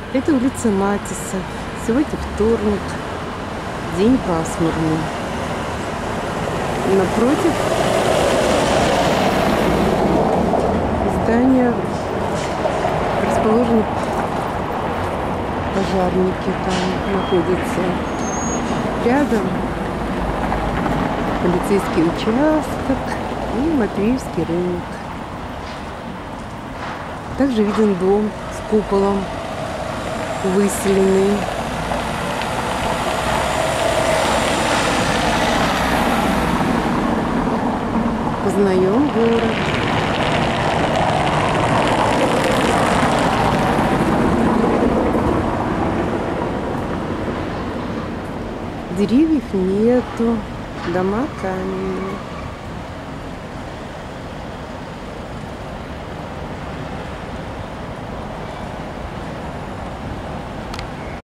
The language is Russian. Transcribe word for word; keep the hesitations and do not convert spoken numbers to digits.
Это улица Матиса. Сегодня вторник, день пасмурный. Напротив здания расположены пожарники, там находятся. Рядом полицейский участок и Матвеевский рынок. Также виден дом с куполом, выселенный. Познаем город. Деревьев нету, дома каменные.